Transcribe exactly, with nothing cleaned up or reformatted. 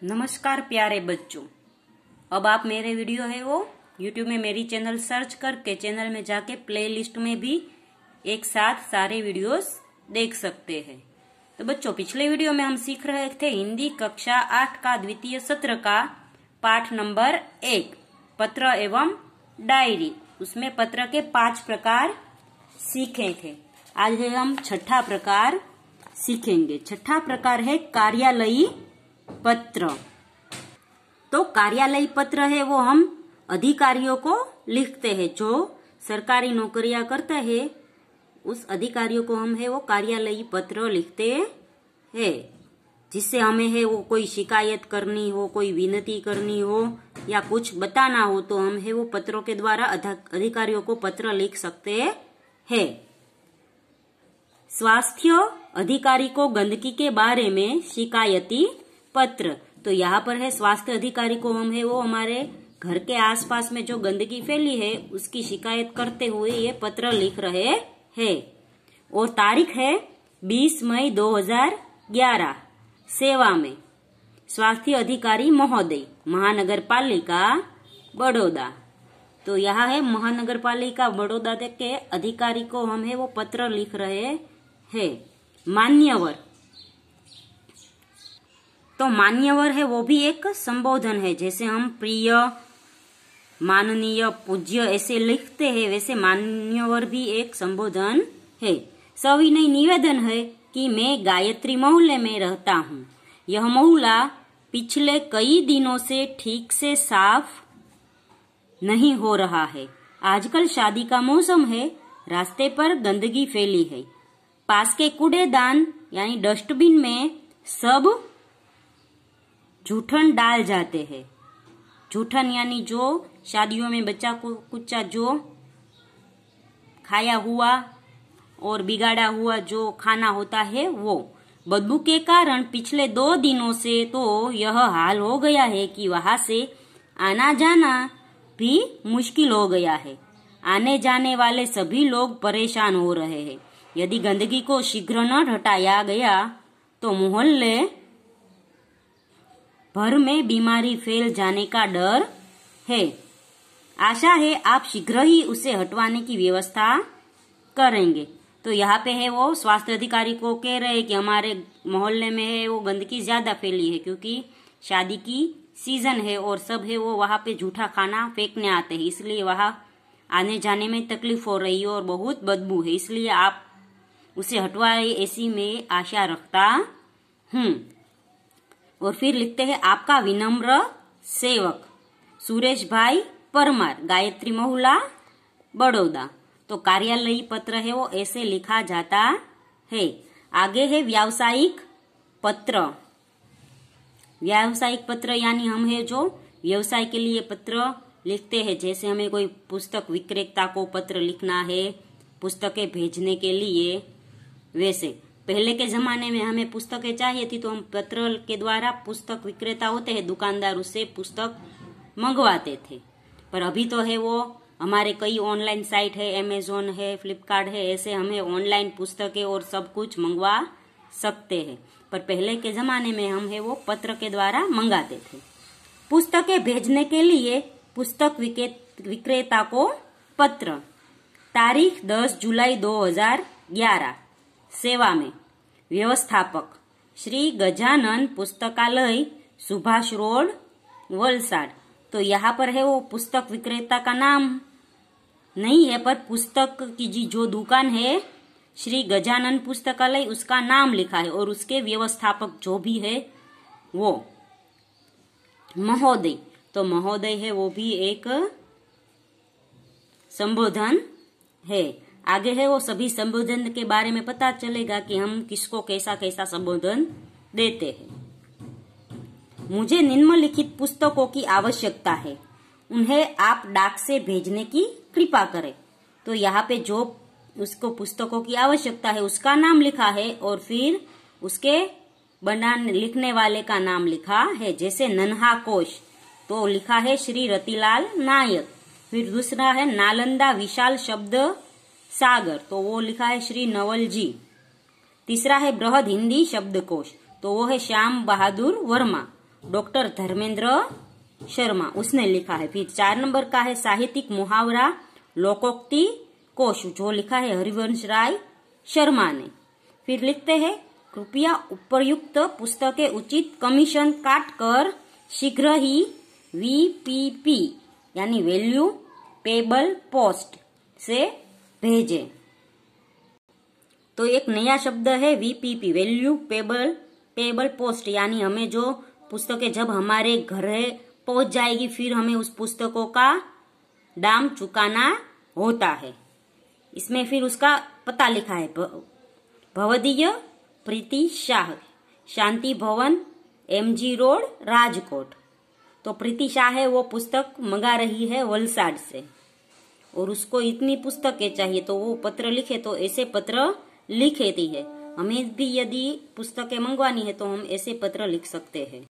नमस्कार प्यारे बच्चों, अब आप मेरे वीडियो है वो यूट्यूब में मेरी चैनल सर्च करके चैनल में जाके प्लेलिस्ट में भी एक साथ सारे वीडियोस देख सकते हैं। तो बच्चों, पिछले वीडियो में हम सीख रहे थे हिंदी कक्षा आठ का द्वितीय सत्र का पाठ नंबर एक, पत्र एवं डायरी। उसमें पत्र के पांच प्रकार सीखे थे। आज हम छठा प्रकार सीखेंगे। छठा प्रकार है कार्यालयी पत्र। तो कार्यालयी पत्र है वो हम अधिकारियों को लिखते हैं। जो सरकारी नौकरियां करते हैं उस अधिकारियों को हम है वो कार्यालयी पत्र लिखते हैं। जिससे हमें है वो कोई शिकायत करनी हो, कोई विनती करनी हो या कुछ बताना हो तो हम है वो पत्रों के द्वारा अधिकारियों को पत्र लिख सकते हैं। स्वास्थ्य अधिकारी को गंदगी के बारे में शिकायती पत्र। तो यहाँ पर है स्वास्थ्य अधिकारी को हम है वो हमारे घर के आसपास में जो गंदगी फैली है उसकी शिकायत करते हुए ये पत्र लिख रहे हैं। और तारीख है बीस मई दो हज़ार ग्यारह। सेवा में स्वास्थ्य अधिकारी महोदय, महानगर पालिका बड़ौदा। तो यहाँ है महानगर पालिका बड़ौदा के अधिकारी को हम है वो पत्र लिख रहे हैं। मान्यवर, तो मान्यवर है वो भी एक संबोधन है। जैसे हम प्रिय, माननीय, पूज्य ऐसे लिखते हैं वैसे मान्यवर भी एक संबोधन है। सविनय निवेदन है कि मैं गायत्री मोहल्ले में रहता हूँ। यह मोहल्ला पिछले कई दिनों से ठीक से साफ नहीं हो रहा है। आजकल शादी का मौसम है, रास्ते पर गंदगी फैली है। पास के कूड़ेदान यानी डस्टबिन में सब जूठन डाल जाते हैं। जूठन यानी जो शादियों में बच्चा को कुछ जो खाया हुआ और बिगाड़ा हुआ जो खाना होता है वो। बदबू के कारण पिछले दो दिनों से तो यह हाल हो गया है कि वहां से आना जाना भी मुश्किल हो गया है। आने जाने वाले सभी लोग परेशान हो रहे हैं। यदि गंदगी को शीघ्र न हटाया गया तो मोहल्ले भर में बीमारी फैल जाने का डर है। आशा है आप शीघ्र ही उसे हटवाने की व्यवस्था करेंगे। तो यहाँ पे है वो स्वास्थ्य अधिकारी को कह रहे हैं कि हमारे मोहल्ले में है वो गंदगी ज्यादा फैली है क्योंकि शादी की सीजन है और सब है वो वहां पे जूठा खाना फेंकने आते हैं, इसलिए वहां आने जाने में तकलीफ हो रही है और बहुत बदबू है, इसलिए आप उसे हटवाए ऐसी मैं आशा रखता हूँ। और फिर लिखते हैं आपका विनम्र सेवक सुरेश भाई परमार, गायत्री मोहल्ला बड़ौदा। तो कार्यालयी पत्र है वो ऐसे लिखा जाता है। आगे है व्यावसायिक पत्र। व्यावसायिक पत्र यानी हम है जो व्यवसाय के लिए पत्र लिखते हैं। जैसे हमें कोई पुस्तक विक्रेता को पत्र लिखना है पुस्तकें भेजने के लिए। वैसे पहले के जमाने में हमें पुस्तकें चाहिए थी तो हम पत्र के द्वारा, पुस्तक विक्रेता होते हैं दुकानदार, उससे पुस्तक मंगवाते थे। पर अभी तो है वो हमारे कई ऑनलाइन साइट है, अमेजोन है, फ्लिपकार्ट है, ऐसे हमें ऑनलाइन पुस्तकें और सब कुछ मंगवा सकते हैं। पर पहले के जमाने में हम है वो पत्र के द्वारा मंगाते थे। पुस्तकें भेजने के लिए पुस्तक विक्रेता को पत्र। तारीख दस जुलाई दो हजार ग्यारह। सेवा में व्यवस्थापक श्री गजानन पुस्तकालय, सुभाष रोड, वलसाड। तो यहाँ पर है वो पुस्तक विक्रेता का नाम नहीं है पर पुस्तक की जी जो दुकान है श्री गजानन पुस्तकालय उसका नाम लिखा है और उसके व्यवस्थापक जो भी है वो महोदय। तो महोदय है वो भी एक संबोधन है। आगे है वो सभी संबोधन के बारे में पता चलेगा कि हम किसको कैसा कैसा संबोधन देते हैं। मुझे निम्नलिखित पुस्तकों की आवश्यकता है, उन्हें आप डाक से भेजने की कृपा करें। तो यहाँ पे जो उसको पुस्तकों की आवश्यकता है उसका नाम लिखा है और फिर उसके बनाने लिखने वाले का नाम लिखा है। जैसे नन्हा कोश तो लिखा है श्री रतिलाल नायक। फिर दूसरा है नालंदा विशाल शब्द सागर, तो वो लिखा है श्री नवल जी। तीसरा है बृहद हिंदी शब्दकोश, तो वो है श्याम बहादुर वर्मा। डॉक्टर धर्मेंद्र शर्मा, उसने लिखा है। फिर चार नंबर का है साहित्यिक मुहावरा लोकोक्ति कोश, जो लिखा है हरिवंश राय शर्मा ने। फिर लिखते हैं कृपया उपयुक्त पुस्तकें उचित कमीशन काट कर शीघ्र ही वीपीपी यानी वैल्यू पेबल पोस्ट से भेजें। तो एक नया शब्द है VPP, value payable payable post, यानी हमें जो पुस्तकें जब हमारे घर पहुंच जाएगी फिर हमें उस पुस्तकों का दाम चुकाना होता है। इसमें फिर उसका पता लिखा है भवदीय प्रीति शाह, शांति भवन, एमजी रोड, राजकोट। तो प्रीति शाह है वो पुस्तक मंगा रही है वलसाड से और उसको इतनी पुस्तकें चाहिए, तो वो पत्र लिखे तो ऐसे पत्र लिख देती है। हमें भी यदि पुस्तकें मंगवानी है तो हम ऐसे पत्र लिख सकते हैं।